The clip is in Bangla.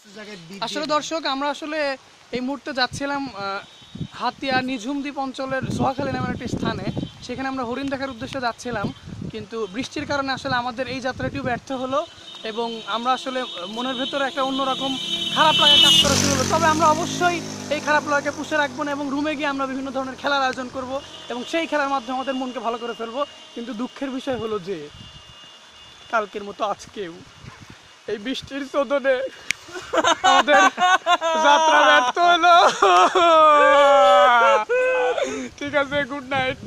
আসলে দর্শক আমরা আসলে এই মুহূর্তে যাচ্ছিলাম হাতিয়া নিঝুম দ্বীপ অঞ্চলের সোহাখালী নামের একটি স্থানে। সেখানে আমরা হরিণ দেখার উদ্দেশ্যে যাচ্ছিলাম, কিন্তু বৃষ্টির কারণে আসলে আমাদের এই যাত্রাটিও ব্যর্থ হলো এবং আমরা আসলে মনের ভেতরে একটা অন্যরকম খারাপ লাগা কাজ করা শুরু হলো। তবে আমরা অবশ্যই এই খারাপ লাগাকে পুষে রাখবো না এবং রুমে গিয়ে আমরা বিভিন্ন ধরনের খেলার আয়োজন করব এবং সেই খেলার মাধ্যমে আমাদের মনকে ভালো করে ফেলবো। কিন্তু দুঃখের বিষয় হলো যে কালকের মতো আজকেও এই বৃষ্টির চোদনে আমাদের যাত্রা ব্যর্থ হলো। ঠিক আছে, গুড নাইট।